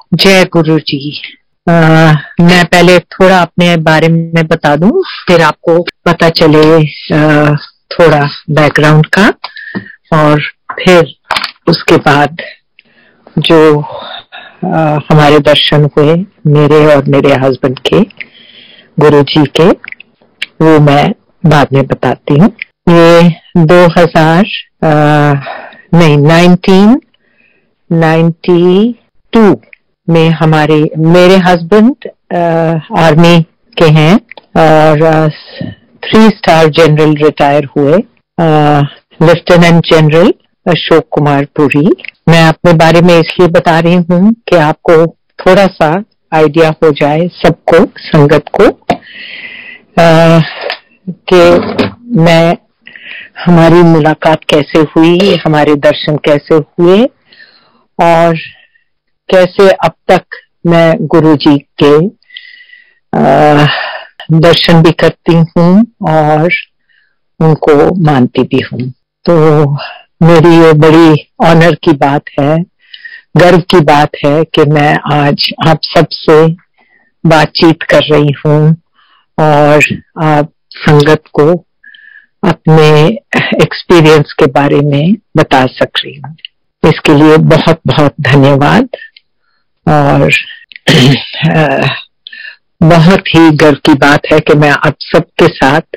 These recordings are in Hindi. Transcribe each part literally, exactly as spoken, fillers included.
जय गुरु जी। आ, मैं पहले थोड़ा अपने बारे में बता दूं, फिर आपको पता चले आ, थोड़ा बैकग्राउंड का, और फिर उसके बाद जो आ, हमारे दर्शन हुए मेरे और मेरे हस्बैंड के, गुरु जी के, वो मैं बाद में बताती हूँ। ये दो हज़ार आ, नहीं नाइनटीन नाइन्टी टू में हमारे मेरे हस्बैंड आर्मी के हैं और थ्री स्टार जनरल रिटायर हुए, लेफ्टिनेंट जनरल अशोक कुमार पुरी। मैं अपने बारे में इसलिए बता रही हूँ कि आपको थोड़ा सा आइडिया हो जाए, सबको, संगत को, आ, कि मैं हमारी मुलाकात कैसे हुई, हमारे दर्शन कैसे हुए, और कैसे अब तक मैं गुरु जी के आ, दर्शन भी करती हूँ और उनको मानती भी हूँ। तो मेरी ये बड़ी ऑनर की बात है, गर्व की बात है कि मैं आज आप सबसे बातचीत कर रही हूँ और आप संगत को अपने एक्सपीरियंस के बारे में बता सक रही हूँ। इसके लिए बहुत बहुत धन्यवाद और बहुत ही गर्व की बात है कि मैं आप सबके साथ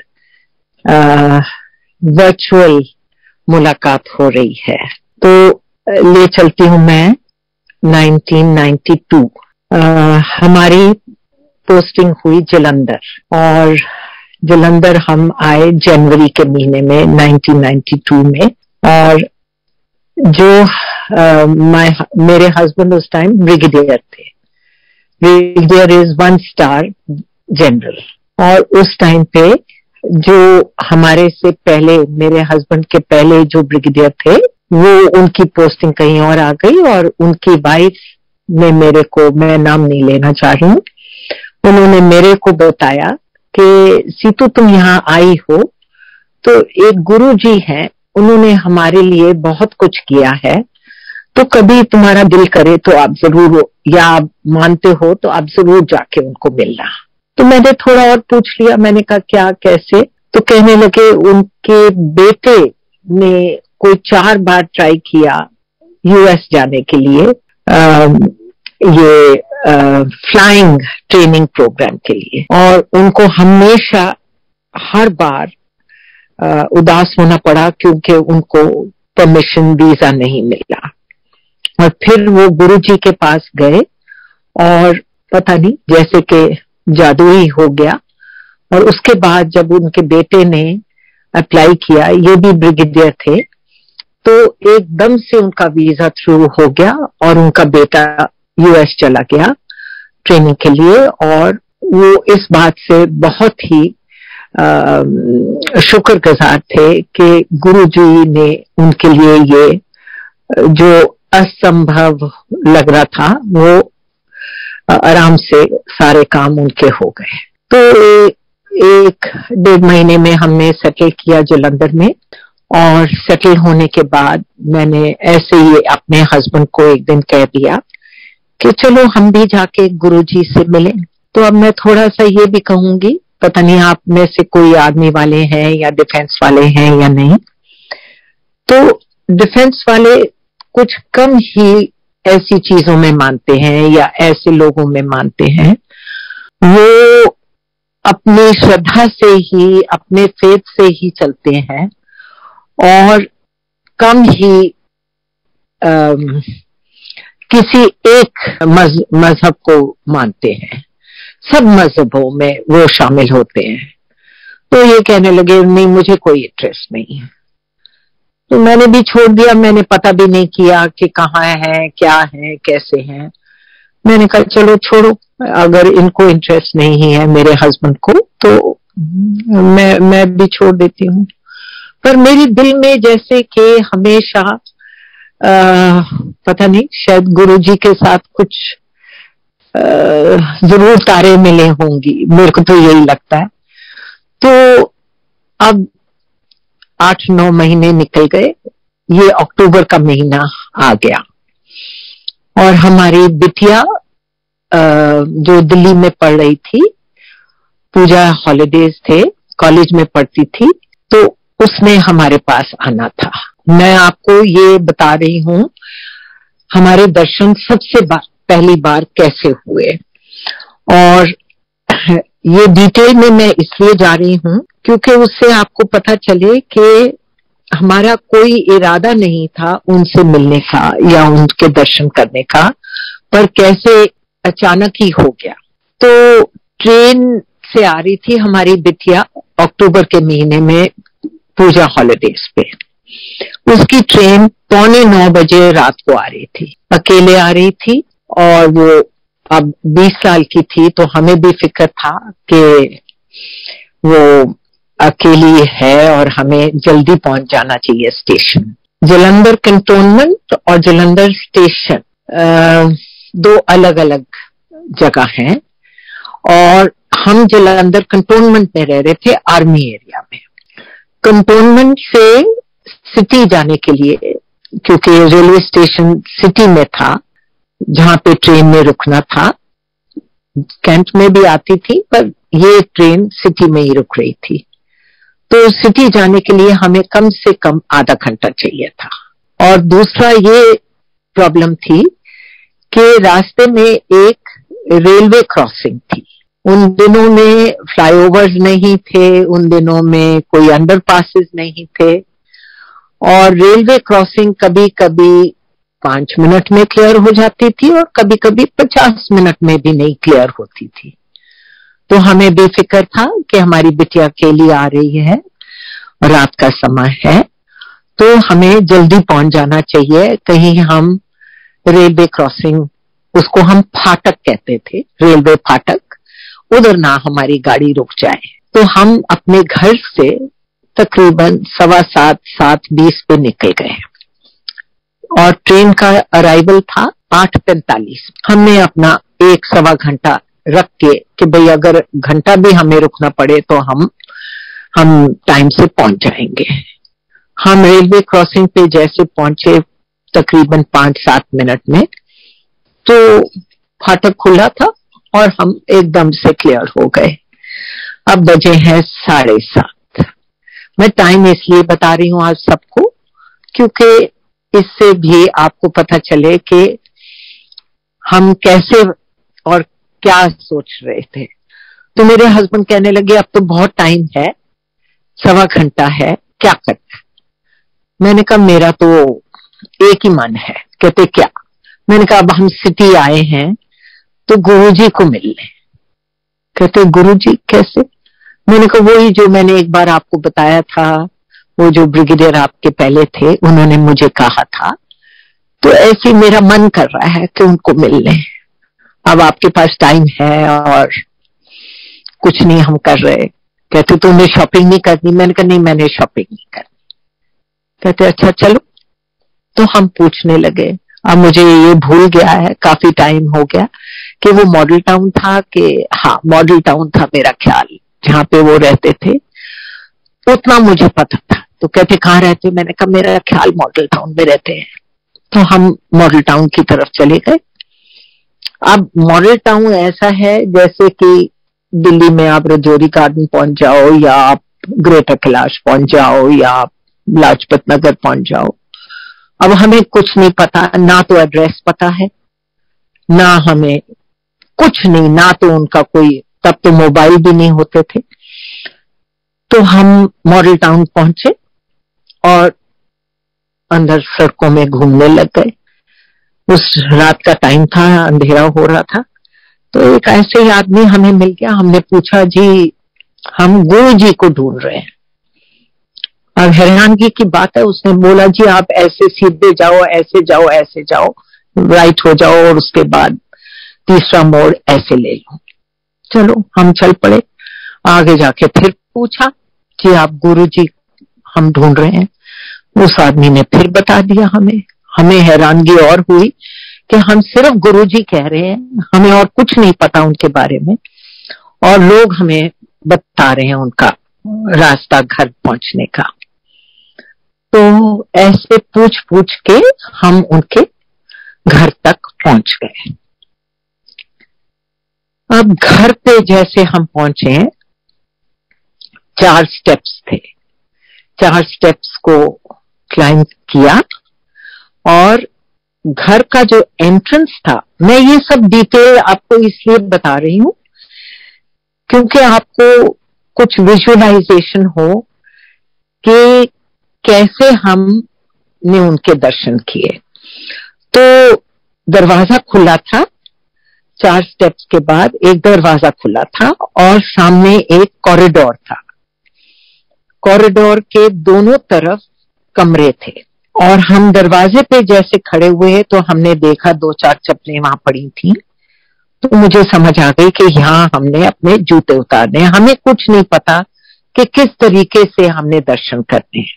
वर्चुअल मुलाकात हो रही है। तो ले चलती हूँ मैं नाइनटीन नाइन्टी टू। आ, हमारी पोस्टिंग हुई जलंधर, और जलंधर हम आए जनवरी के महीने में नाइनटीन नाइन्टी टू में। और जो uh, my, मेरे हस्बैंड उस टाइम ब्रिगेडियर थे। Brigadier is one star general. और उस टाइम पे जो हमारे से पहले, मेरे हस्बैंड के पहले जो ब्रिगेडियर थे, वो उनकी पोस्टिंग कहीं और आ गई, और उनकी वाइफ ने मेरे को, मैं नाम नहीं लेना चाह रही हूँ, उन्होंने मेरे को बताया कि सीतू तुम यहाँ आई हो तो एक गुरु जी हैं, उन्होंने हमारे लिए बहुत कुछ किया है, तो कभी तुम्हारा दिल करे तो आप जरूर, या आप मानते हो तो आप जरूर जाके उनको मिलना। तो मैंने थोड़ा और पूछ लिया, मैंने कहा क्या, कैसे? तो कहने लगे उनके बेटे ने कोई चार बार ट्राई किया यूएस जाने के लिए, आ, ये फ्लाइंग ट्रेनिंग प्रोग्राम के लिए, और उनको हमेशा हर बार Uh, उदास होना पड़ा क्योंकि उनको परमिशन, वीजा नहीं मिला। और फिर वो गुरुजी के पास गए और पता नहीं जैसे कि जादू ही हो गया। और उसके बाद जब उनके बेटे ने अप्लाई किया, ये भी ब्रिगेडियर थे, तो एकदम से उनका वीजा थ्रू हो गया और उनका बेटा यूएस चला गया ट्रेनिंग के लिए। और वो इस बात से बहुत ही शुक्रगुजार थे कि गुरुजी ने उनके लिए ये जो असंभव लग रहा था, वो आराम से सारे काम उनके हो गए। तो एक डेढ़ महीने में हमने सेटल किया जलंधर में, और सेटल होने के बाद मैंने ऐसे ही अपने हस्बैंड को एक दिन कह दिया कि चलो हम भी जाके गुरुजी से मिलें। तो अब मैं थोड़ा सा ये भी कहूंगी, पता नहीं आप में से कोई आर्मी वाले हैं या डिफेंस वाले हैं या नहीं। तो डिफेंस वाले कुछ कम ही ऐसी चीजों में मानते हैं या ऐसे लोगों में मानते हैं, वो अपनी श्रद्धा से ही, अपने फेथ से ही चलते हैं, और कम ही आ, किसी एक मज, मजहब को मानते हैं। सब मजहबों में वो शामिल होते हैं। तो ये कहने लगे नहीं, मुझे कोई इंटरेस्ट नहीं है। तो मैंने भी छोड़ दिया, मैंने पता भी नहीं किया कि कहाँ है, क्या है, कैसे है। मैंने कहा चलो छोड़ो, अगर इनको इंटरेस्ट नहीं है मेरे हस्बैंड को, तो मैं मैं भी छोड़ देती हूँ। पर मेरी दिल में जैसे कि हमेशा आ, पता नहीं, शायद गुरुजी के साथ कुछ जरूर तारे मिले होंगी, मेरे को तो यही लगता है। तो अब आठ नौ महीने निकल गए, ये अक्टूबर का महीना आ गया, और हमारी बिटिया जो दिल्ली में पढ़ रही थी, पूजा हॉलीडेज थे, कॉलेज में पढ़ती थी, तो उसने हमारे पास आना था। मैं आपको ये बता रही हूँ हमारे दर्शन सबसे बार, पहली बार कैसे हुए, और ये डिटेल में मैं इसलिए जा रही हूँ क्योंकि उससे आपको पता चले कि हमारा कोई इरादा नहीं था उनसे मिलने का या उनके दर्शन करने का, पर कैसे अचानक ही हो गया। तो ट्रेन से आ रही थी हमारी बिटिया अक्टूबर के महीने में पूजा हॉलीडेज पे, उसकी ट्रेन पौने नौ बजे रात को आ रही थी, अकेले आ रही थी, और वो अब बीस साल की थी, तो हमें भी फिक्र था कि वो अकेली है और हमें जल्दी पहुंच जाना चाहिए स्टेशन। जलंधर कैंटोनमेंट और जलंधर स्टेशन दो अलग अलग जगह हैं, और हम जलंधर कैंटोनमेंट में रह रहे थे, आर्मी एरिया में। कैंटोनमेंट से सिटी जाने के लिए, क्योंकि रेलवे स्टेशन सिटी में था जहां पे ट्रेन में रुकना था, कैंट में भी आती थी पर ये ट्रेन सिटी में ही रुक रही थी, तो सिटी जाने के लिए हमें कम से कम आधा घंटा चाहिए था। और दूसरा ये प्रॉब्लम थी कि रास्ते में एक रेलवे क्रॉसिंग थी। उन दिनों में फ्लाईओवर्स नहीं थे, उन दिनों में कोई अंडरपासेस नहीं थे, और रेलवे क्रॉसिंग कभी कभी पांच मिनट में क्लियर हो जाती थी और कभी कभी पचास मिनट में भी नहीं क्लियर होती थी। तो हमें बेफिक्र था कि हमारी बिटिया अकेली आ रही है, रात का समय है, तो हमें जल्दी पहुंच जाना चाहिए। कहीं हम रेलवे क्रॉसिंग, उसको हम फाटक कहते थे, रेलवे फाटक, उधर ना हमारी गाड़ी रुक जाए। तो हम अपने घर से तकरीबन सवा सात सात बीस पे निकल गए, और ट्रेन का अराइवल था आठ पैंतालीस। हमने अपना एक सवा घंटा रख के कि भाई अगर घंटा भी हमें रुकना पड़े तो हम हम टाइम से पहुंच जाएंगे। हम रेलवे क्रॉसिंग पे जैसे पहुंचे तकरीबन पांच सात मिनट में, तो फाटक खुला था और हम एकदम से क्लियर हो गए। अब बजे हैं साढ़े सात। मैं टाइम इसलिए बता रही हूँ आज सबको क्योंकि इससे भी आपको पता चले कि हम कैसे और क्या सोच रहे थे। तो मेरे हस्बैंड कहने लगे अब तो बहुत टाइम है, सवा घंटा है, क्या करना है? मैंने कहा मेरा तो एक ही मन है। कहते क्या? मैंने कहा अब हम सिटी आए हैं तो गुरुजी को मिल लें। कहते गुरुजी कैसे? मैंने कहा वही जो मैंने एक बार आपको बताया था, वो जो ब्रिगेडियर आपके पहले थे, उन्होंने मुझे कहा था, तो ऐसे मेरा मन कर रहा है कि उनको मिल लें। अब आपके पास टाइम है और कुछ नहीं हम कर रहे। कहते तुमने शॉपिंग नहीं करनी? मैंने कहा नहीं, मैंने शॉपिंग नहीं करनी। कहते अच्छा चलो। तो हम पूछने लगे। अब मुझे ये भूल गया है, काफी टाइम हो गया, कि वो मॉडल टाउन था कि हाँ मॉडल टाउन था मेरा ख्याल, जहाँ पे वो रहते थे, उतना मुझे पता था। तो कहते कहाँ रहते? मैंने कहा मेरा ख्याल मॉडल टाउन में रहते हैं। तो हम मॉडल टाउन की तरफ चले गए। अब मॉडल टाउन ऐसा है जैसे कि दिल्ली में आप रजौरी गार्डन पहुंच जाओ, या आप ग्रेटर कैलाश पहुंच जाओ, या आप लाजपत नगर पहुंच जाओ। अब हमें कुछ नहीं पता, ना तो एड्रेस पता है, ना हमें कुछ नहीं, ना तो उनका कोई, तब तो मोबाइल भी नहीं होते थे। तो हम मॉडल टाउन पहुंचे और अंदर सड़कों में घूमने लग गए। उस रात का टाइम था, अंधेरा हो रहा था। तो एक ऐसे ही आदमी हमें मिल गया। हमने पूछा जी हम गुरु जी को ढूंढ रहे हैं। अब हैरानगी की बात है, उसने बोला जी आप ऐसे सीधे जाओ, ऐसे जाओ, ऐसे जाओ, राइट हो जाओ और उसके बाद तीसरा मोड़ ऐसे ले लो। चलो हम चल पड़े। आगे जाके फिर पूछा कि आप गुरु जी हम ढूंढ रहे हैं। उस आदमी ने फिर बता दिया हमें। हमें हैरानगी और हुई कि हम सिर्फ गुरु जी कह रहे हैं, हमें और कुछ नहीं पता उनके बारे में, और लोग हमें बता रहे हैं उनका रास्ता घर पहुंचने का। तो ऐसे पूछ पूछ के हम उनके घर तक पहुंच गए। अब घर पे जैसे हम पहुंचे, चार स्टेप्स थे, चार स्टेप्स को क्लाइंब किया और घर का जो एंट्रेंस था, मैं ये सब डिटेल आपको इसलिए बता रही हूं क्योंकि आपको कुछ विजुअलाइजेशन हो कि कैसे हमने उनके दर्शन किए। तो दरवाजा खुला था, चार स्टेप्स के बाद एक दरवाजा खुला था और सामने एक कॉरिडोर था। कॉरिडोर के दोनों तरफ कमरे थे और हम दरवाजे पे जैसे खड़े हुए तो हमने देखा दो चार चप्पलें वहां पड़ी थी। तो मुझे समझ आ गई कि यहाँ हमने अपने जूते उतारने, हमें कुछ नहीं पता कि किस तरीके से हमने दर्शन करने हैं।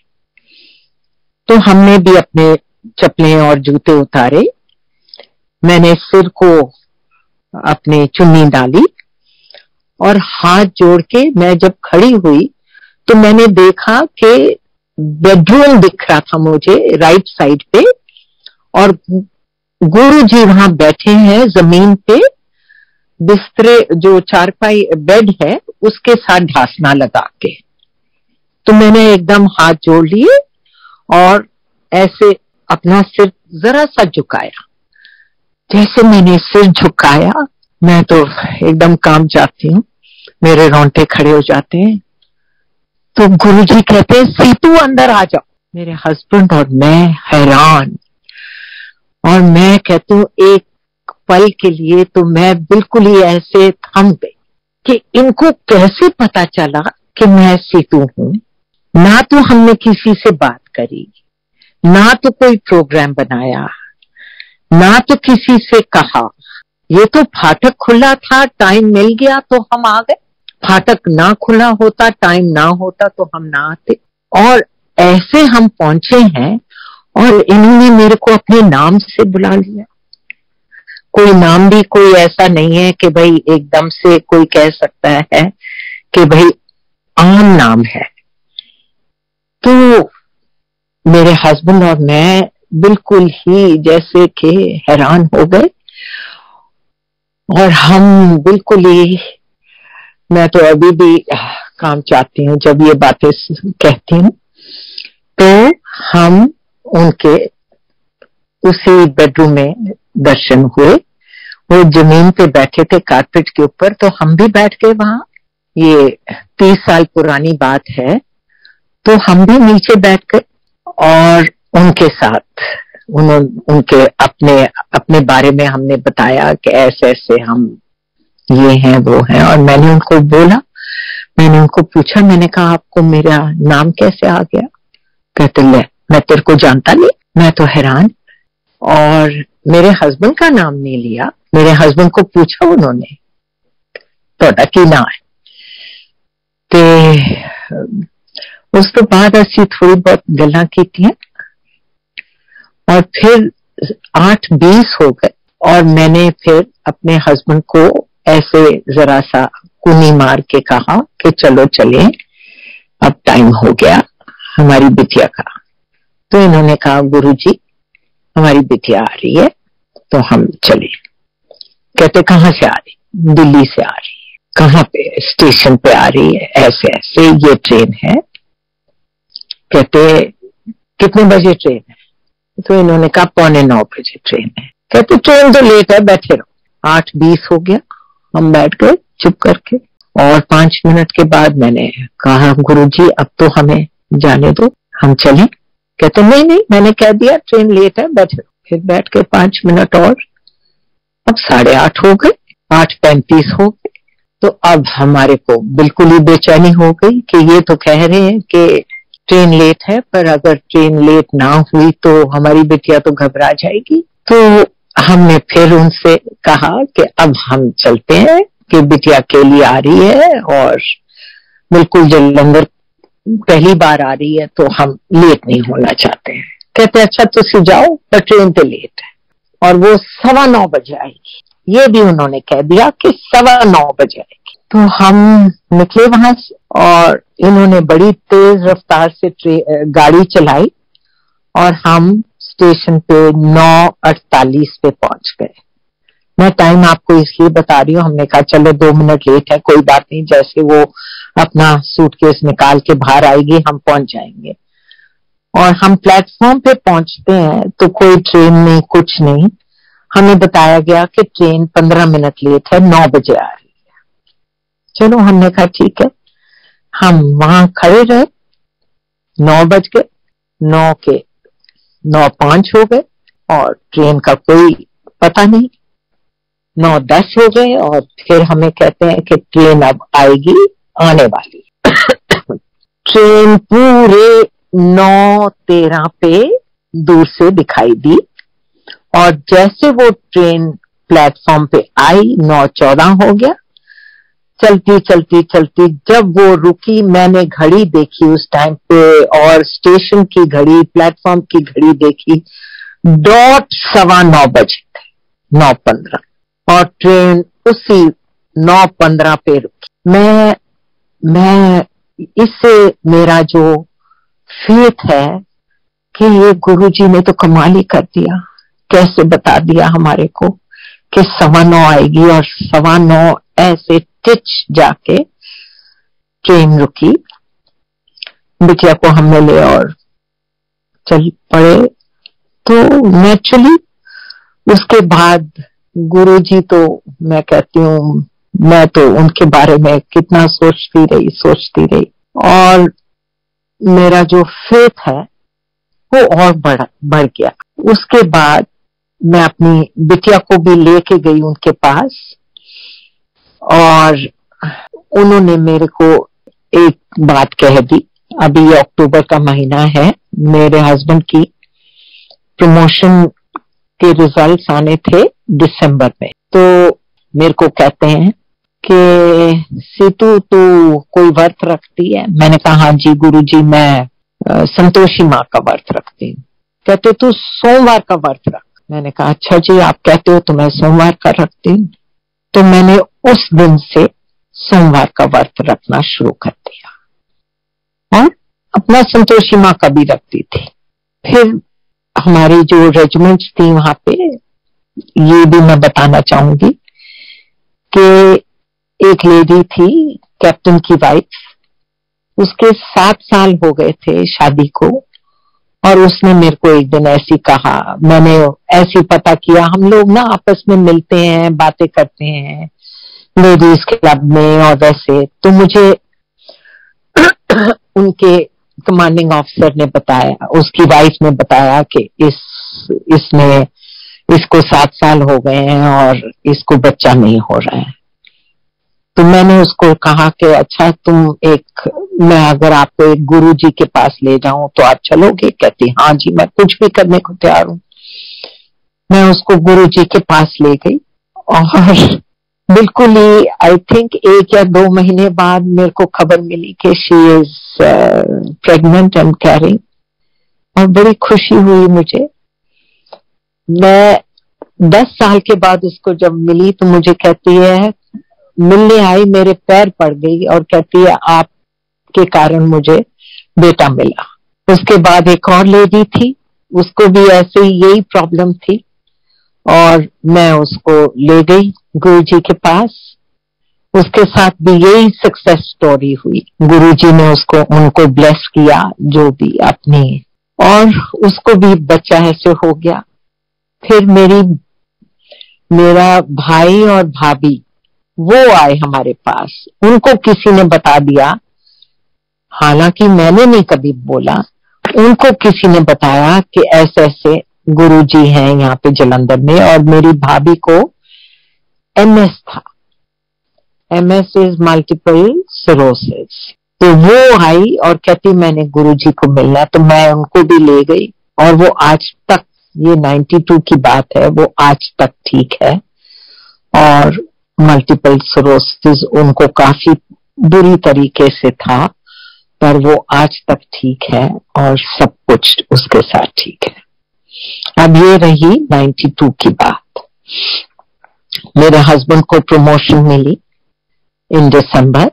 तो हमने भी अपने चप्पलें और जूते उतारे, मैंने सिर को अपनी चुन्नी डाली और हाथ जोड़ के मैं जब खड़ी हुई तो मैंने देखा कि बेडरूम दिख रहा था मुझे राइट साइड पे और गुरु जी वहां बैठे हैं जमीन पे, बिस्तरे जो चारपाई बेड है उसके साथ ढासना लगा के। तो मैंने एकदम हाथ जोड़ लिए और ऐसे अपना सिर जरा सा झुकाया। जैसे मैंने सिर झुकाया मैं तो एकदम कांप जाती हूँ, मेरे रोंगटे खड़े हो जाते हैं। तो गुरुजी कहते हैं सीतू अंदर आ जाओ। मेरे हस्बैंड और मैं हैरान, और मैं कहती हूँ एक पल के लिए तो मैं बिल्कुल ही ऐसे थम गई कि इनको कैसे पता चला कि मैं सीतू हूं। ना तो हमने किसी से बात करी, ना तो कोई प्रोग्राम बनाया, ना तो किसी से कहा। ये तो फाटक खुला था, टाइम मिल गया तो हम आ गए। फाटक ना खुला होता, टाइम ना होता तो हम ना आते। और ऐसे हम पहुंचे हैं और इन्होंने मेरे को अपने नाम से बुला लिया। कोई नाम भी कोई ऐसा नहीं है कि भाई एकदम से कोई कह सकता है कि भाई आम नाम है। तो मेरे हस्बैंड और मैं बिल्कुल ही जैसे कि हैरान हो गए और हम बिल्कुल ही, मैं तो अभी भी काम चाहती हूँ जब ये बातें कहती हूँ। तो हम उनके उसी बेडरूम में दर्शन हुए, वो जमीन पे बैठे थे कारपेट के ऊपर, तो हम भी बैठ गए वहां। ये तीस साल पुरानी बात है। तो हम भी नीचे बैठ गए और उनके साथ उन्होंने उनके अपने अपने बारे में हमने बताया कि ऐसे ऐसे हम ये हैं वो हैं। और मैंने उनको बोला, मैंने उनको पूछा, मैंने कहा आपको मेरा नाम कैसे आ गया? कहते ले मैं तेरे को जानता नहीं। मैं तो हैरान, और मेरे हस्बैंड का नाम नहीं लिया। मेरे हस्बैंड को पूछा उन्होंने तोड़ा की ना है। ते उस तो बाद असी थोड़ी बहुत गल्लां कीतियां और फिर आठ बीस हो गए और मैंने फिर अपने हस्बैंड को ऐसे जरा सा कुनी मार के कहा कि चलो चले, अब टाइम हो गया हमारी बिटिया का। तो इन्होंने कहा गुरुजी हमारी बिटिया आ रही है तो हम चले। कहते कहाँ से आ रही? दिल्ली से आ रही है। कहाँ पे? स्टेशन पे आ रही है, ऐसे ऐसे ये ट्रेन है। कहते कितने बजे ट्रेन है? तो इन्होंने कहा पौने नौ बजे ट्रेन है। कहते ट्रेन तो लेट है, बैठे रहो। आठ बीस हो गया, हम बैठ गए चुप करके। और पांच मिनट के बाद मैंने कहा गुरुजी अब तो हमें जाने दो, हम चलें। कहते नहीं नहीं मैंने कह दिया ट्रेन लेट है, बैठे रहो। फिर बैठ के पांच मिनट और, अब साढ़े आठ हो गए, आठ पैंतीस हो गए। तो अब हमारे को बिल्कुल ही बेचैनी हो गई कि ये तो कह रहे हैं कि ट्रेन लेट है, पर अगर ट्रेन लेट ना हुई तो हमारी बिटिया तो घबरा जाएगी। तो हमने फिर उनसे कहा कि अब हम चलते हैं कि बिटिया के लिए आ रही है और बिल्कुल जलंधर पहली बार आ रही है तो हम लेट नहीं होना चाहते हैं। कहते अच्छा तुम जाओ पर ट्रेन तो लेट है और वो सवा नौ बजे आएगी। ये भी उन्होंने कह दिया कि सवा नौ बजे आएगी। तो हम निकले वहां से और इन्होंने बड़ी तेज रफ्तार से गाड़ी चलाई और हम स्टेशन पे नौ अड़तालीस पे पहुंच गए। मैं टाइम आपको इसलिए बता रही हूँ, हमने कहा चलो दो मिनट लेट है, कोई बात नहीं, जैसे वो अपना सूटकेस निकाल के बाहर आएगी हम पहुंच जाएंगे। और हम प्लेटफॉर्म पे पहुंचते हैं तो कोई ट्रेन नहीं, कुछ नहीं। हमें बताया गया कि ट्रेन पंद्रह मिनट लेट है, नौ बजे आ रही है। चलो हमने कहा ठीक है, हम वहां खड़े रहे। नौ बज गए, नौ के नौ पांच हो गए और ट्रेन का कोई पता नहीं। नौ दस हो गए और फिर हमें कहते हैं कि ट्रेन अब आएगी, आने वाली। ट्रेन पूरे नौ तेरह पे दूर से दिखाई दी और जैसे वो ट्रेन प्लेटफॉर्म पे आई, नौ चौदह हो गया। चलती चलती चलती जब वो रुकी, मैंने घड़ी देखी उस टाइम पे और स्टेशन की घड़ी, प्लेटफॉर्म की घड़ी देखी, डॉट सवा नौ बजे थे, नौ पंद्रह, और ट्रेन उसी नौ पंद्रह पे रुकी। मैं मैं इससे मेरा जो फेथ है कि ये गुरुजी ने तो कमाल ही कर दिया, कैसे बता दिया हमारे को कि सवा नौ आएगी और सवा नौ ऐसे टिच जाके ट्रेन रुकी। बिटिया को हमने ले और चल पड़े। तो नेचुरली उसके बाद गुरुजी तो मैं कहती हूँ, मैं तो उनके बारे में कितना सोचती रही सोचती रही और मेरा जो फेथ है वो और बढ़ बढ़ गया। उसके बाद मैं अपनी बिटिया को भी लेके गई उनके पास और उन्होंने मेरे को एक बात कह दी। अभी अक्टूबर का महीना है, मेरे हस्बैंड की प्रमोशन के रिजल्ट्स आने थे दिसंबर में। तो मेरे को कहते हैं कि सीतू तू कोई व्रत रखती है? मैंने कहा हाँ जी गुरुजी, मैं संतोषी माँ का व्रत रखती हूँ। कहते तू सोमवार का व्रत रख। मैंने कहा अच्छा जी, आप कहते हो तो मैं सोमवार का रखती हूँ। तो मैंने उस दिन से सोमवार का व्रत रखना शुरू कर दिया और अपना संतोषी माँ का भी रखती थी। फिर हमारी जो रेजिमेंट्स थी वहां पे, ये भी मैं बताना चाहूंगी कि एक लेडी थी कैप्टन की वाइफ, उसके सात साल हो गए थे शादी को और उसने मेरे को एक दिन ऐसी कहा, मैंने ऐसी पता किया, हम लोग ना आपस में मिलते हैं, बातें करते हैं लेडीज क्लब में और वैसे, तो मुझे उनके कमांडिंग ऑफिसर ने बताया, उसकी वाइफ ने बताया कि इस इसने इसको सात साल हो गए हैं और इसको बच्चा नहीं हो रहा है। तो मैंने उसको कहा कि अच्छा तुम एक, मैं अगर आपको एक गुरु जी के पास ले जाऊं तो आप चलोगे? कहती हाँ जी, मैं कुछ भी करने को तैयार हूं। मैं उसको गुरु जी के पास ले गई और बिल्कुल ही आई थिंक एक या दो महीने बाद मेरे को खबर मिली कि she is pregnant and carrying, और बड़ी खुशी हुई मुझे। मैं दस साल के बाद उसको जब मिली तो मुझे कहती है, मिलने आई, मेरे पैर पड़ गई और कहती है आपके कारण मुझे बेटा मिला। उसके बाद एक और लेडी थी, उसको भी ऐसे ही यही प्रॉब्लम थी और मैं उसको ले गई गुरुजी के पास। उसके साथ भी यही सक्सेस स्टोरी हुई। गुरुजी ने उसको उनको ब्लेस किया जो भी अपनी, और उसको भी बच्चा ऐसे हो गया। फिर मेरी मेरा भाई और भाभी वो आए हमारे पास, उनको किसी ने बता दिया, हालांकि मैंने नहीं कभी बोला, उनको किसी ने बताया कि ऐसे ऐसे गुरुजी हैं यहाँ पे जलंधर में, और मेरी भाभी को एमएस था, एमएस इज मल्टीपल सिरोसिस। तो वो आई और कहती मैंने गुरुजी को मिलना, तो मैं उनको भी ले गई और वो आज तक, ये बानवे की बात है, वो आज तक ठीक है और मल्टीपल सिरोसिस उनको काफी बुरी तरीके से था, पर वो आज तक ठीक है और सब कुछ उसके साथ ठीक है। अब ये रही बानवे की बात। मेरे हस्बैंड को प्रमोशन मिली इन दिसंबर,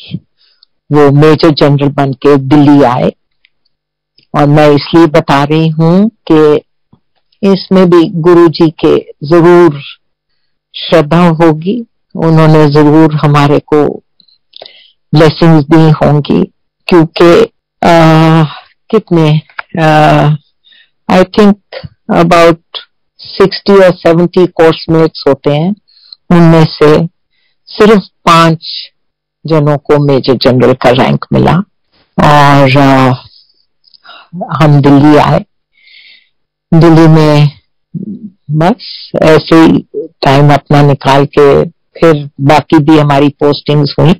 वो मेजर जनरल बन के दिल्ली आए, और मैं इसलिए बता रही हूं कि इसमें भी गुरुजी के जरूर श्रद्धा होगी, उन्होंने जरूर हमारे को ब्लेसिंग्स दी होंगी, क्योंकि आ, कितने आई थिंक अबाउट सिक्सटी और सेवेंटी कोर्समेट्स होते हैं, उनमें से सिर्फ पांच जनों को मेजर जनरल का रैंक मिला और आ, हम दिल्ली आए। दिल्ली में बस ऐसे ही टाइम अपना निकाल के फिर बाकी भी हमारी पोस्टिंग्स हुई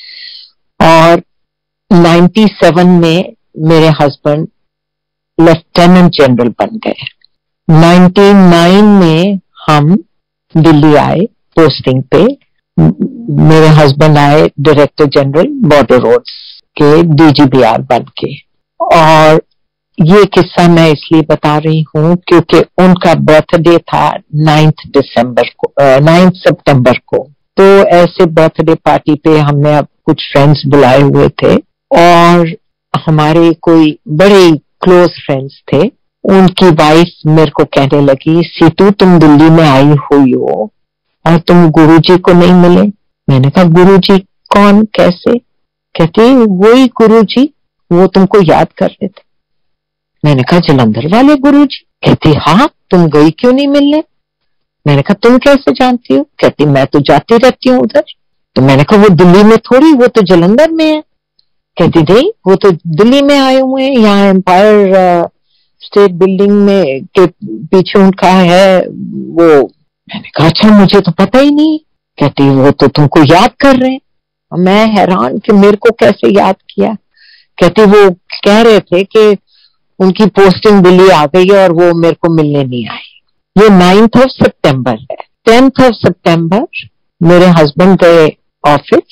और सत्तानवे में मेरे हस्बैंड लेफ्टिनेंट जनरल बन गए। निन्यानवे में हम दिल्ली आए पोस्टिंग पे। मेरे हस्बैंड आए डायरेक्टर जनरल बॉर्डर रोड्स के डीजीबीआर बन के। और ये किस्सा मैं इसलिए बता रही हूँ क्योंकि उनका बर्थडे था नाइन्थ दिसंबर को, नाइन्थ सितंबर को। तो ऐसे बर्थडे पार्टी पे हमने अब कुछ फ्रेंड्स बुलाए हुए थे और हमारे कोई बड़े क्लोज फ्रेंड्स थे। उनकी वाइफ मेरे को कहने लगी, सीतू तुम दिल्ली में आई हुई हो और तुम गुरुजी को नहीं मिले। मैंने कहा गुरुजी कौन, कैसे? कहती वही गुरुजी, वो तुमको याद कर रहे थे। मैंने कहा जलंधर वाले गुरुजी? कहती हाँ, तुम गई क्यों नहीं मिलने? मैंने कहा तुम कैसे जानती हो? कहती मैं तो जाती रहती हूँ उधर। तो मैंने कहा वो दिल्ली में थोड़ी, वो तो जलंधर में है। कहती नहीं, वो तो दिल्ली में आए हुए हैं, यहाँ एम्पायर स्टेट बिल्डिंग में के पीछे उनका है वो। मैंने कहा अच्छा, मुझे तो पता ही नहीं। कहती वो तो तुमको याद कर रहे हैं। मैं हैरान कि मेरे को कैसे याद किया। कहती वो कह रहे थे कि उनकी पोस्टिंग दिल्ली आ गई है और वो मेरे को मिलने नहीं आई। ये नाइन्थ ऑफ सितंबर है। टेंथ ऑफ सितंबर मेरे हस्बैंड गए ऑफिस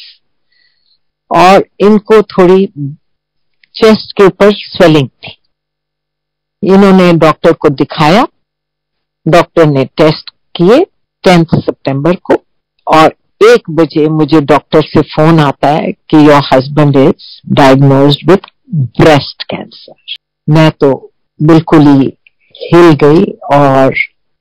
और इनको थोड़ी चेस्ट के ऊपर स्वेलिंग थी। इन्होंने डॉक्टर को दिखाया, डॉक्टर ने टेस्ट किए टेंथ सितंबर को और एक बजे मुझे डॉक्टर से फोन आता है कि your husband is diagnosed with breast cancer. मैं तो बिल्कुल ही हिल गई और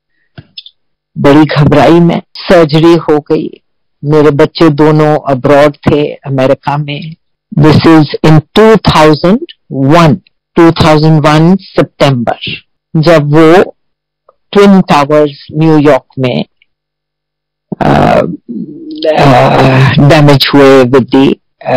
बड़ी घबराई मैं। सर्जरी हो गई। मेरे बच्चे दोनों अब्रॉड थे, अमेरिका में। This is in two thousand one two thousand one सितंबर, जब वो ट्विन टावर्स न्यूयॉर्क में डैमेज हुए with the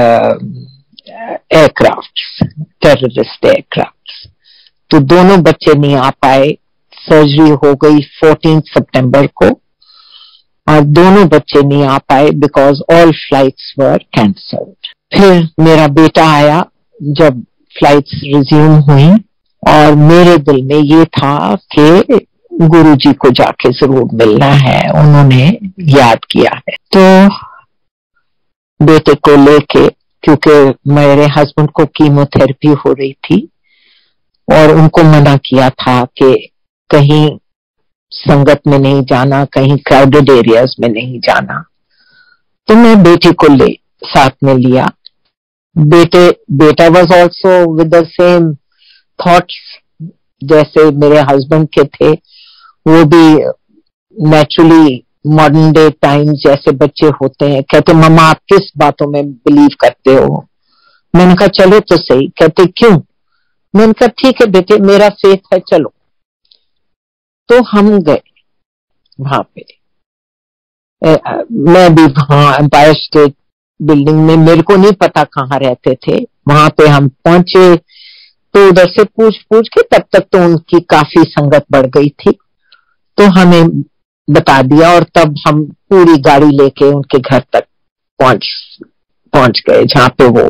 aircraft, terrorist aircraft. तो दोनों बच्चे नहीं आ पाए। सर्जरी हो गई चौदह सितंबर को और दोनों बच्चे नहीं आ पाए because all flights were cancelled. फिर मेरा बेटा आया जब फ्लाइट्स रिज्यूम हुई और मेरे दिल में ये था कि गुरुजी को जाके जरूर मिलना है, उन्होंने याद किया है। तो बेटे को लेके, क्योंकि मेरे हस्बैंड को कीमोथेरेपी हो रही थी और उनको मना किया था कि कहीं संगत में नहीं जाना, कहीं क्राउडेड एरियाज में नहीं जाना। तो मैं बेटे को ले साथ में लिया। बेटे बेटा was also with the same thoughts जैसे मेरे हस्बैंड के थे। वो भी नेचुरली मॉडर्न डे टाइम्स जैसे बच्चे होते हैं। कहते मम्मा आप किस बातों में बिलीव करते हो? मैंने कहा चलो तो सही। कहते क्यों? मैंने कहा ठीक है बेटे, मेरा फेथ है, चलो। तो हम गए वहां पे। ए, मैं भी वहां एम्पायर स्टेट बिल्डिंग में, मेरे को नहीं पता कहाँ रहते थे, वहां पे हम पहुंचे। तो उधर से पूछ पूछ के तब तक तो उनकी काफी संगत बढ़ गई थी, तो हमें बता दिया और तब हम पूरी गाड़ी लेके उनके घर तक पहुंच पहुंच गए जहां पे वो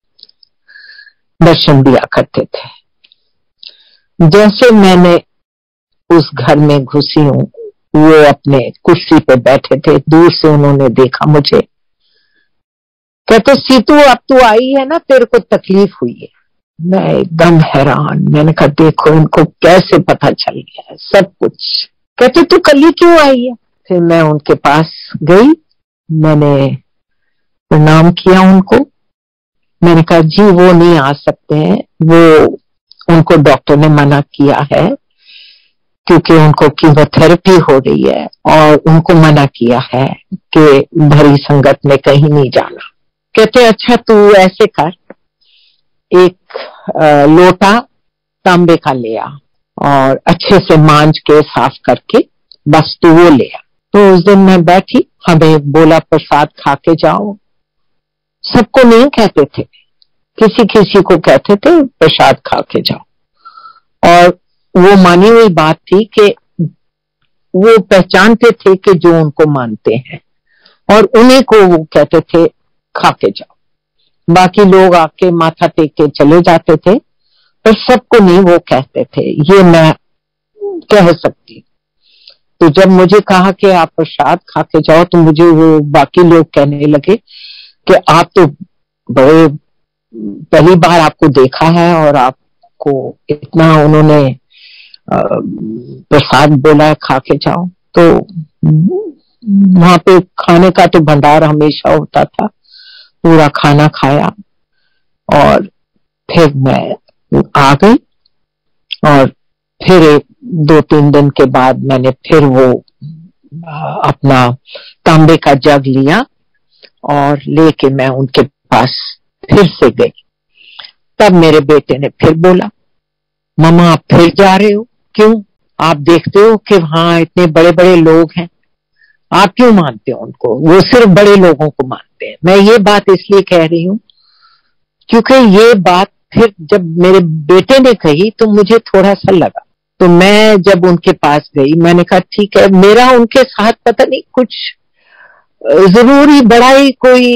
दर्शन दिया करते थे। जैसे मैंने उस घर में घुसी हूं, वो अपने कुर्सी पे बैठे थे। दूर से उन्होंने देखा मुझे। कहते सीतू अब तू आई है ना, तेरे को तकलीफ हुई है। मैं एकदम हैरान। मैंने कहा देखो इनको कैसे पता चल गया है सब कुछ। कहते तू कल ही क्यों आई है? फिर मैं उनके पास गई, मैंने प्रणाम किया उनको। मैंने कहा जी वो नहीं आ सकते हैं, वो उनको डॉक्टर ने मना किया है क्योंकि उनको कीमोथेरेपी हो रही है और उनको मना किया है कि भरी संगत में कहीं नहीं जाना। कहते अच्छा तू ऐसे कर, एक आ, लोटा तांबे का ले आ और अच्छे से मांज के साफ करके बस तू वो ले आ। तो उस दिन मैं बैठी, हमें बोला प्रसाद खा के जाओ। सबको नहीं कहते थे, किसी किसी को कहते थे प्रसाद खा के जाओ। और वो मानी हुई बात थी कि वो पहचानते थे कि जो उनको मानते हैं और उन्हीं को वो कहते थे खा के जाओ। बाकी लोग आके माथा टेक के चले जाते थे, पर सबको नहीं वो कहते थे, ये मैं कह सकती। तो जब मुझे कहा कि आप प्रसाद खा के जाओ, तो मुझे वो बाकी लोग कहने लगे कि आप तो बड़े पहली बार आपको देखा है और आपको इतना उन्होंने प्रसाद बोला है खा के जाओ। तो वहां पे खाने का तो भंडार हमेशा होता था, पूरा खाना खाया और फिर मैं आ गई। और फिर एक दो तीन दिन के बाद मैंने फिर वो अपना तांबे का जग लिया और लेके मैं उनके पास फिर से गई। तब मेरे बेटे ने फिर बोला, मम्मा आप फिर जा रहे हो, क्यों? आप देखते हो कि वहां इतने बड़े बड़े लोग हैं, आप क्यों मानते हो उनको? वो सिर्फ बड़े लोगों को मानते हैं। मैं ये बात इसलिए कह रही हूं क्योंकि ये बात फिर जब मेरे बेटे ने कही तो मुझे थोड़ा सा लगा। तो मैं जब उनके पास गई, मैंने कहा ठीक है, मेरा उनके साथ पता नहीं कुछ जरूरी बड़ा ही कोई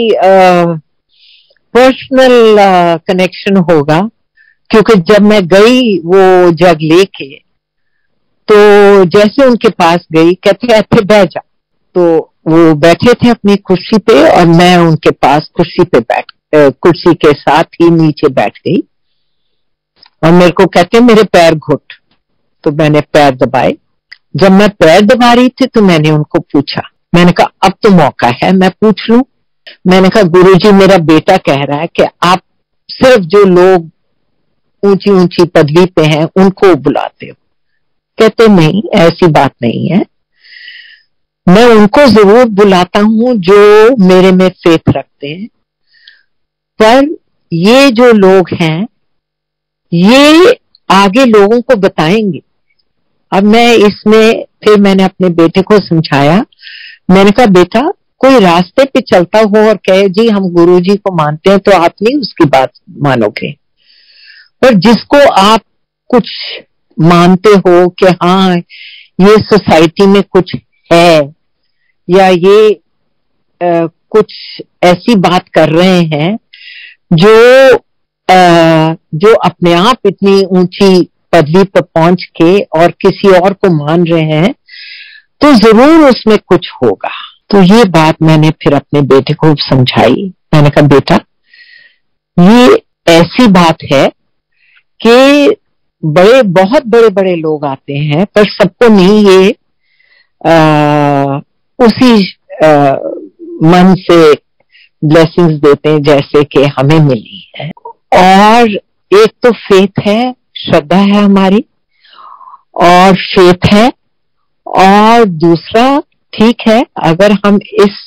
पर्सनल कनेक्शन होगा, क्योंकि जब मैं गई वो जग लेके, तो जैसे उनके पास गई कहते ऐसे बैठ जा। तो वो बैठे थे अपनी कुर्सी पे और मैं उनके पास कुर्सी पे बैठ कुर्सी के साथ ही नीचे बैठ गई और मेरे को कहते मेरे पैर घुट। तो मैंने पैर दबाए। जब मैं पैर दबा रही थी तो मैंने उनको पूछा, मैंने कहा अब तो मौका है मैं पूछ लूं। मैंने कहा गुरुजी मेरा बेटा कह रहा है कि आप सिर्फ जो लोग ऊंची ऊंची पदवी पे हैं उनको बुलाते हो। कहते नहीं, ऐसी बात नहीं है, मैं उनको जरूर बुलाता हूं जो मेरे में फेथ रखते हैं, पर ये जो लोग हैं ये आगे लोगों को बताएंगे। अब मैं इसमें फिर मैंने अपने बेटे को समझाया, मैंने कहा बेटा कोई रास्ते पे चलता हो और कहे जी हम गुरुजी को मानते हैं, तो आप नहीं उसकी बात मानोगे, पर जिसको आप कुछ मानते हो कि हाँ ये सोसाइटी में कुछ है या ये आ, कुछ ऐसी बात कर रहे हैं जो आ, जो अपने आप इतनी ऊंची पदवी पर पहुंच के और किसी और को मान रहे हैं, तो जरूर उसमें कुछ होगा। तो ये बात मैंने फिर अपने बेटे को समझाई। मैंने कहा बेटा ये ऐसी बात है कि बड़े बहुत बड़े बड़े लोग आते हैं, पर सबको नहीं ये आ, उसी आ, मन से ब्लेसिंग्स देते हैं जैसे कि हमें मिली है। और एक तो फेथ है, श्रद्धा है हमारी और फेथ है, और दूसरा ठीक है अगर हम इस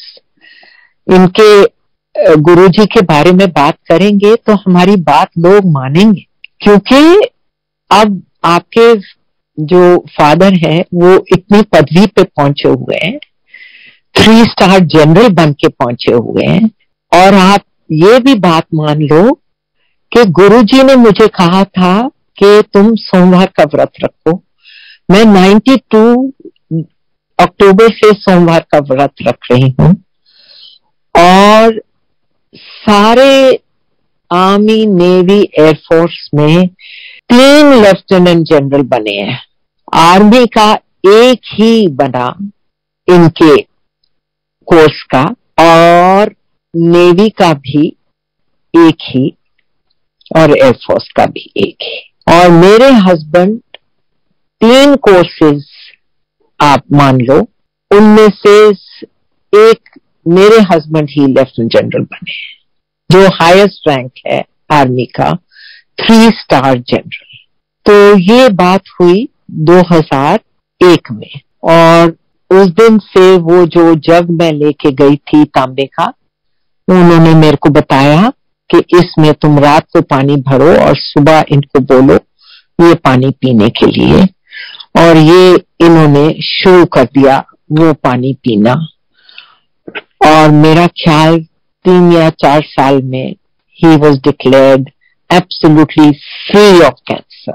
इनके गुरुजी के बारे में बात करेंगे तो हमारी बात लोग मानेंगे, क्योंकि अब आपके जो फादर है वो इतनी पदवी पे पहुंचे हुए हैं, थ्री स्टार जनरल बन के पहुंचे हुए हैं। और आप ये भी बात मान लो कि गुरुजी ने मुझे कहा था कि तुम सोमवार का व्रत रखो। मैं बानवे अक्टूबर से सोमवार का व्रत रख रही हूं और सारे आर्मी, नेवी, एयरफोर्स में तीन लेफ्टिनेंट जनरल बने हैं। आर्मी का एक ही बना इनके कोर्स का और नेवी का भी एक ही और एयरफोर्स का भी एक ही। और मेरे हस्बैंड तीन कोर्सेज आप मान लो, उनमें से एक मेरे हस्बैंड ही लेफ्टिनेंट जनरल बने हैं, जो हाईएस्ट रैंक है आर्मी का, थ्री स्टार जनरल। तो ये बात हुई दो हज़ार एक में। और उस दिन से वो जो जग मैं लेके गई थी तांबे का, उन्होंने मेरे को बताया कि इसमें तुम रात को पानी भरो और सुबह इनको बोलो ये पानी पीने के लिए। और ये इन्होंने शुरू कर दिया वो पानी पीना। और मेरा ख्याल तीन या चार साल में ही was declared absolutely free of cancer.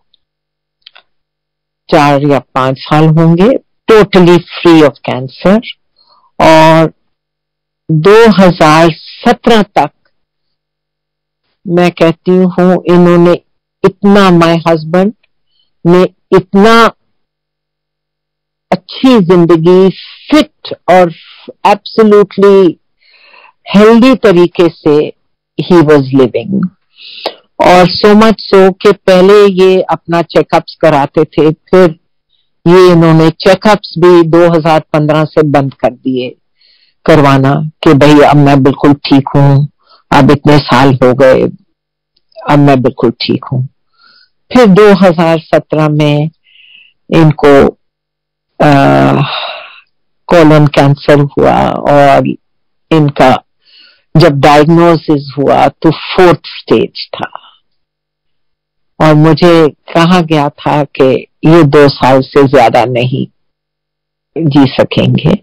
चार या पांच साल होंगे टोटली फ्री ऑफ कैंसर। और दो हज़ार सत्रह तक मैं कहती हूँ इन्होंने इतना, माय हस्बैंड ने इतना अच्छी जिंदगी, फिट और एब्सोल्युटली हेल्दी तरीके से ही वाज लिविंग। और सो मच सो कि पहले ये अपना चेकअप्स कराते थे, फिर ये इन्होंने चेकअप्स भी दो हज़ार पंद्रह से बंद कर दिए करवाना कि भाई अब मैं बिल्कुल ठीक हूँ, अब इतने साल हो गए, अब मैं बिल्कुल ठीक हूँ। फिर दो हज़ार सत्रह में इनको कोलन कैंसर हुआ और इनका जब डायग्नोसिस हुआ तो फोर्थ स्टेज था। और मुझे कहा गया था कि ये दो साल से ज्यादा नहीं जी सकेंगे।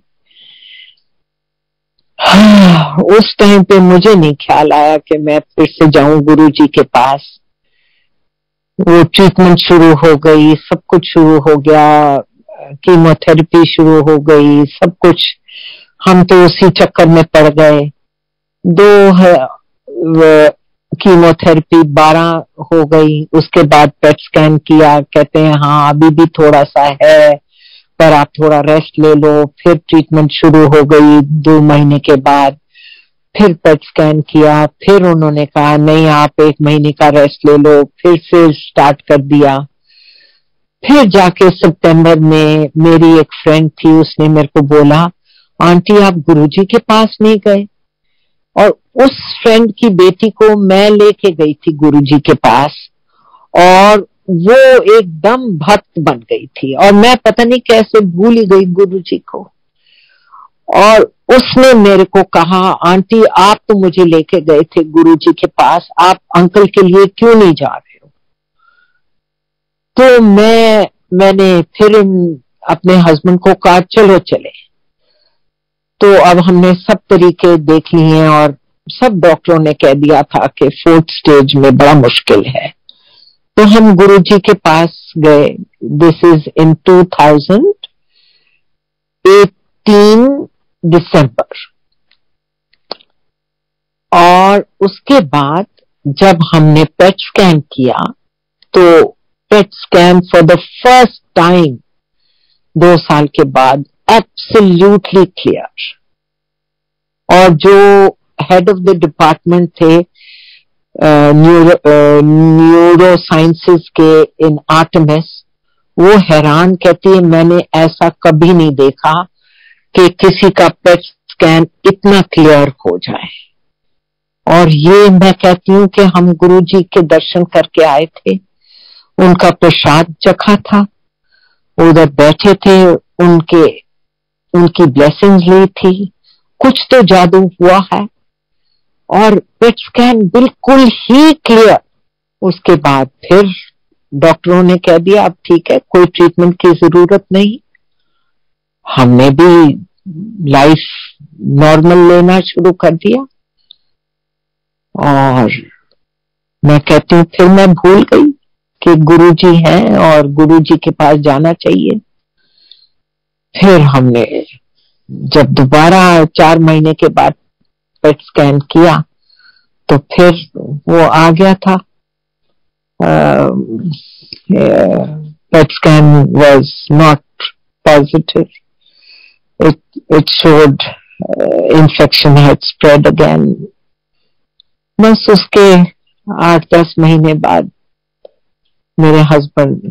उस टाइम पे मुझे नहीं ख्याल आया कि मैं फिर से जाऊं गुरुजी के पास। वो ट्रीटमेंट शुरू हो गई, सब कुछ शुरू हो गया, कीमोथेरेपी शुरू हो गई, सब कुछ। हम तो उसी चक्कर में पड़ गए। दो कीमोथेरेपी बारह हो गई, उसके बाद पेट स्कैन किया, कहते हैं हाँ अभी भी थोड़ा सा है पर आप थोड़ा रेस्ट ले लो। फिर ट्रीटमेंट शुरू हो गई दो महीने के बाद। फिर पेट स्कैन किया, फिर उन्होंने कहा नहीं आप एक महीने का रेस्ट ले लो, फिर से स्टार्ट कर दिया। फिर जाके सितंबर में मेरी एक फ्रेंड थी, उसने मेरे को बोला आंटी आप गुरुजी के पास नहीं गए। और उस फ्रेंड की बेटी को मैं लेके गई थी गुरुजी के पास और वो एकदम भक्त बन गई थी और मैं पता नहीं कैसे भूल ही गई गुरुजी को। और उसने मेरे को कहा आंटी आप तो मुझे लेके गए थे गुरुजी के पास, आप अंकल के लिए क्यों नहीं जा रहे हो? तो मैं मैंने फिर अपने हस्बैंड को कहा चलो चले। तो अब हमने सब तरीके देख लिए और सब डॉक्टरों ने कह दिया था कि फोर्थ स्टेज में बड़ा मुश्किल है। तो हम गुरुजी के पास गए। This is in two thousand eighteen दिसंबर। और उसके बाद जब हमने पेट स्कैन किया तो PET scan for the first time दो साल के बाद एब्सोल्युटली क्लियर। और जो हेड ऑफ द डिपार्टमेंट थे न्यूरो न्यूरो साइंसेस के इन आर्टेमिस, वो हैरान, कहती है मैंने ऐसा कभी नहीं देखा कि किसी का पेट स्कैन इतना क्लियर हो जाए। और ये मैं कहती हूँ कि हम गुरुजी के दर्शन करके आए थे, उनका प्रसाद चखा था, उधर बैठे थे, उनके उनकी ब्लेसिंग्स ली थी। कुछ तो जादू हुआ है। और पेट स्कैन बिल्कुल ही क्लियर। उसके बाद फिर डॉक्टरों ने कह दिया अब ठीक है, कोई ट्रीटमेंट की जरूरत नहीं। हमने भी लाइफ नॉर्मल लेना शुरू कर दिया। और मैं कहती हूँ फिर मैं भूल गई कि गुरुजी हैं और गुरुजी के पास जाना चाहिए। फिर हमने जब दोबारा चार महीने के बाद पेट स्कैन किया तो फिर वो आ गया था, PET scan was not positive, it it showed infection had spread again. बस उसके आठ दस महीने बाद मेरे हस्बैंड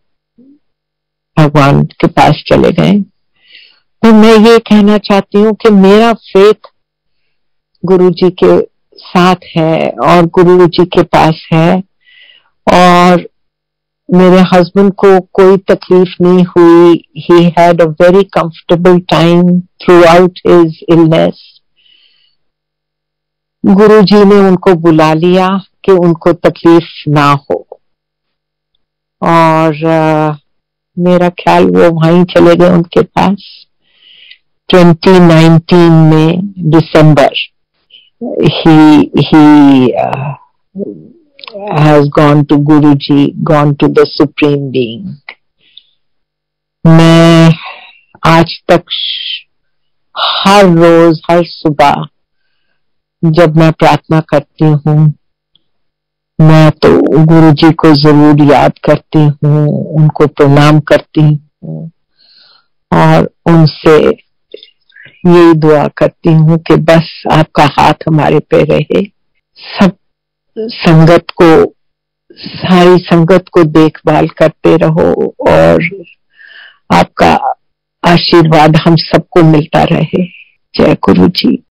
भगवान के पास चले गए। तो मैं ये कहना चाहती हूँ कि मेरा फेथ गुरुजी के साथ है और गुरुजी के पास है। और मेरे हस्बैंड को कोई तकलीफ नहीं हुई. He had a very comfortable time throughout his illness. Guru ji ने उनको बुला लिया कि उनको तकलीफ ना हो, और आ, मेरा ख्याल वो वहीं चले गए उनके पास. ट्वेंटी नाइनटीन में दिसंबर he he uh, has gone to Guruji, gone to the Supreme Being. मैं आज तक हर रोज हर सुबह जब मैं प्रार्थना करती हूँ, मैं तो गुरुजी को जरूर याद करती हूँ, उनको प्रणाम करती हूँ और उनसे यही दुआ करती हूँ कि बस आपका हाथ हमारे पे रहे. सब संगत को, सारी संगत को देखभाल करते रहो और आपका आशीर्वाद हम सबको मिलता रहे. जय गुरु जी.